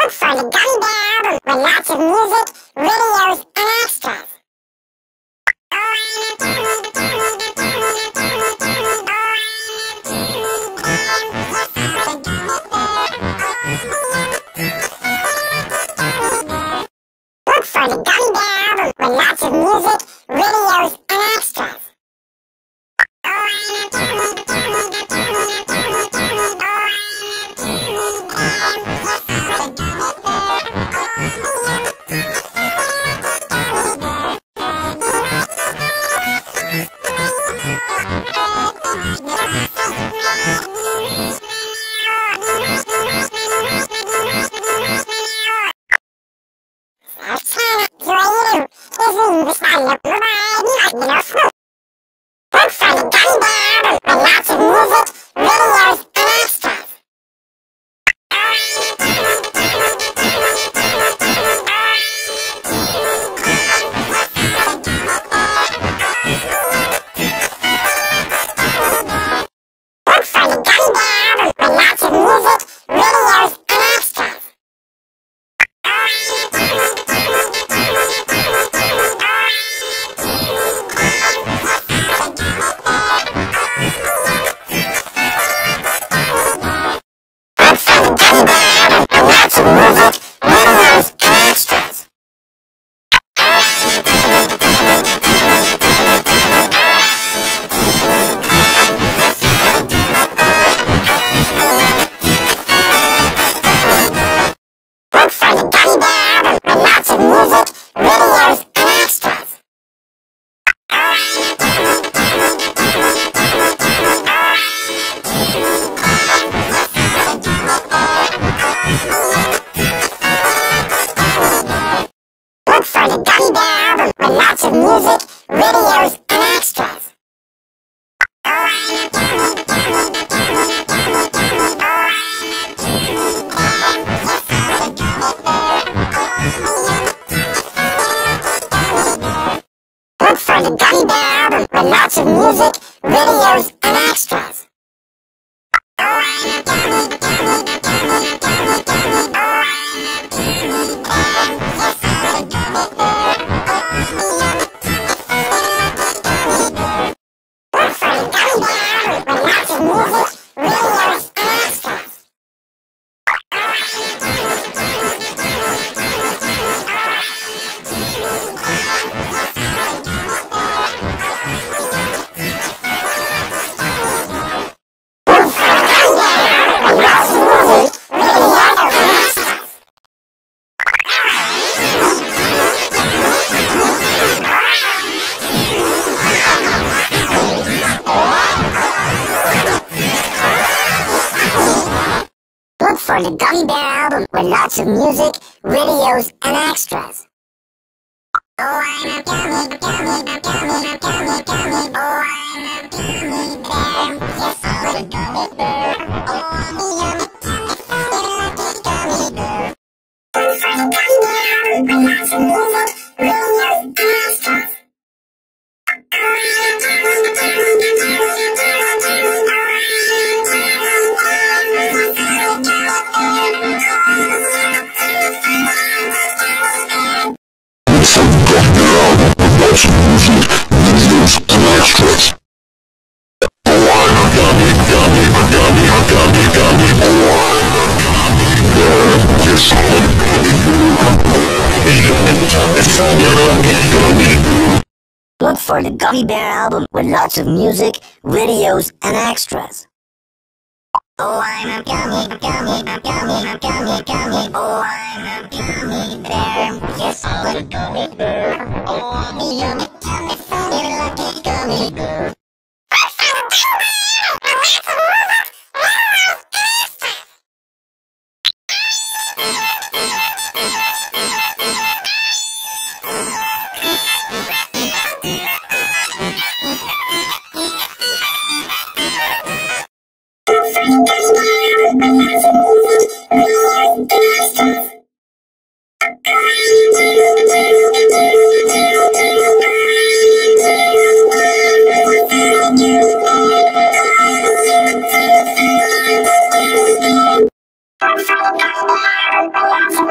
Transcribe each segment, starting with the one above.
Look for the Gummy Bear album with lots of music, videos, and extras. Look for the Gummy Bear album with lots of music, videos, and extras. Look for the Gummy Bear album with lots of music, videos, and extras. Look for the Gummy Bear album with lots of music, videos, and extras. Look for the Gummy Bear album with lots of music, videos, and extras. Look for the Gummy Bear album with lots of music, videos, and extras. Look for the Gummy Bear album with lots of music, videos, and extras. Look for the Gummy Bear album with lots of music, videos, and extras. Look for the Gummy Bear album with lots of music, videos, and extras. Oh, I'm a gummy, gummy, gummy, gummy, gummy. Oh, I'm a gummy bear. Yes, I'm a gummy bear. Oh, I'm a lucky gummy bear. Look for the Gummy Bear album with lots of music, videos, and extras. Look for the Gummy Bear album with lots of music, videos, and extras. Oh, I'm a gummy, gummy, gummy, gummy, gummy. Oh, I'm a gummy bear. Yes, I'm a gummy bear. Oh, I'm a yummy, yummy, funny, lucky gummy bear.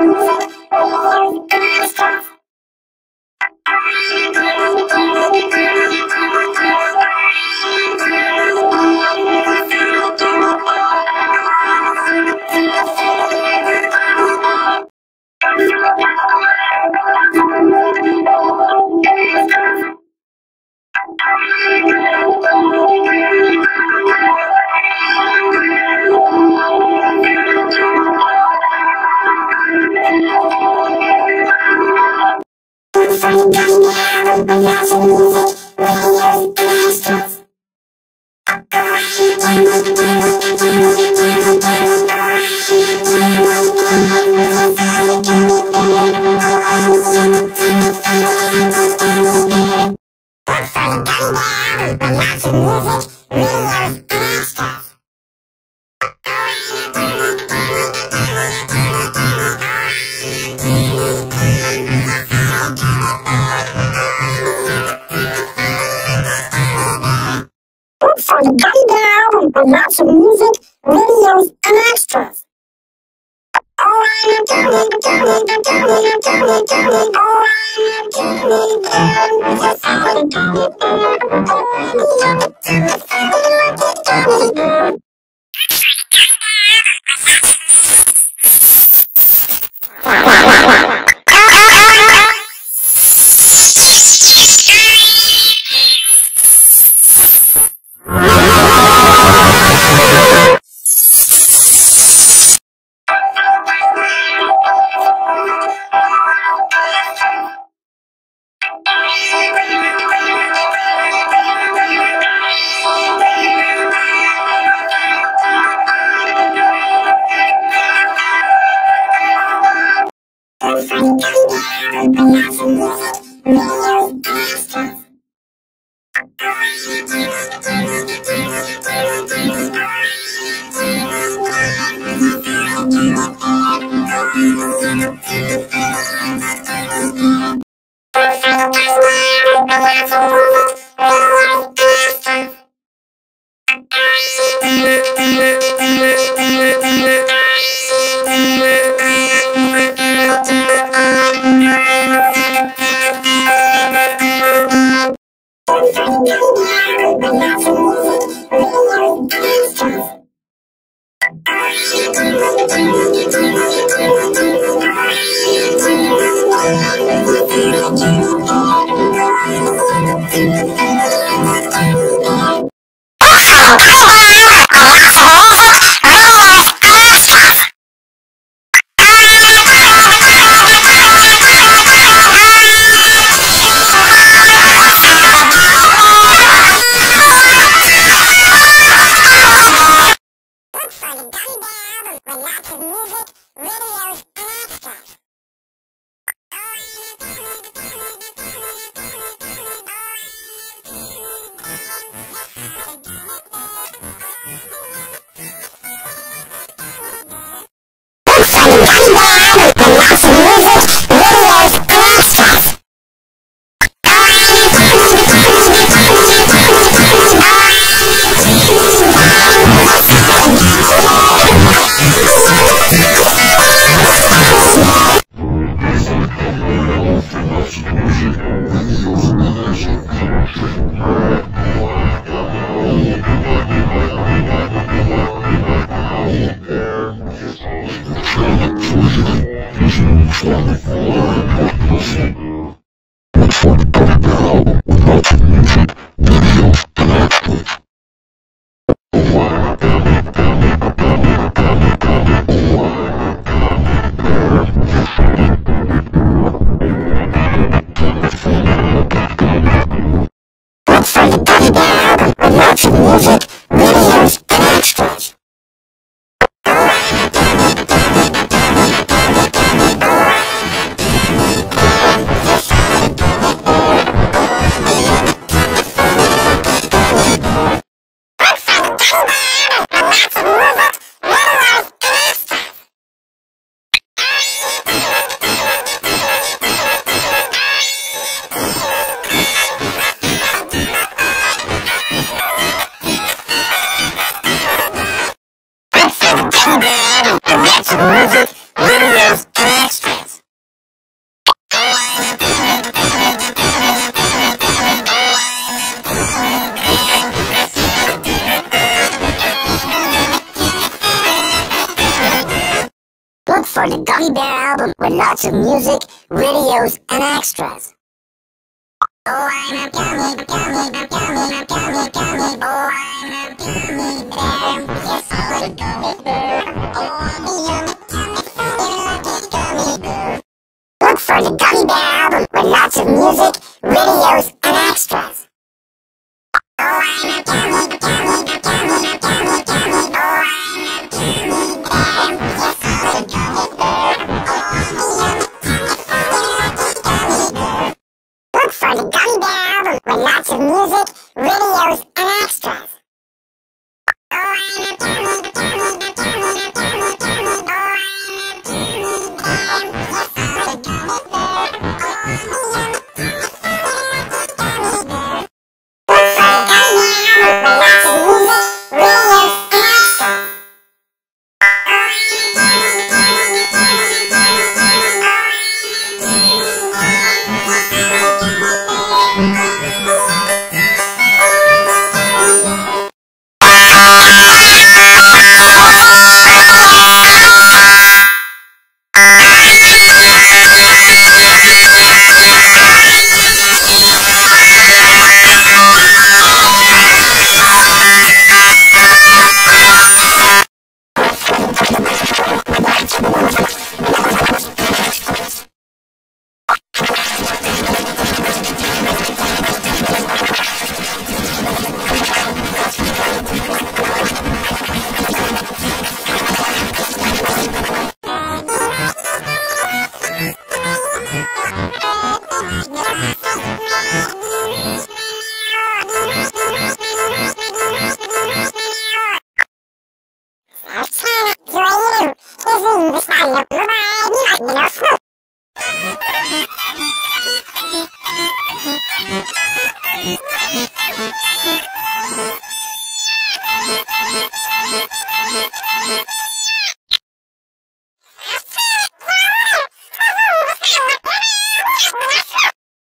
For the Gummy Bear album with lots of music, videos, and extras. Look for the Gummy Bear album with lots of music, videos, and extras. Oh, I'm a gummy, gummy, gummy, gummy, gummy. Oh, I'm a gummy bear. Yes, I'm a gummy bear. Oh, I'm a gummy bear. Look for the Gummy Bear album with lots of music, videos, and extras. Oh, I'm a gummy, gummy, gummy, gummy, gummy. Oh, I'm a gummy bear. Yes, I'm a gummy bear. Oh, look for the Gummy Bear album with lots of music, videos, and extras. Oh, I'm a gummy, gummy, gummy, gummy, gummy. Oh, I'm a gummy bear. Yes, I'm a gummy bear. Oh, I'm a gummy bear. Look for the Gummy Bear album with lots of music, videos, and extras. Oh, I'm a gummy, gummy, gummy, gummy, gummy. Oh,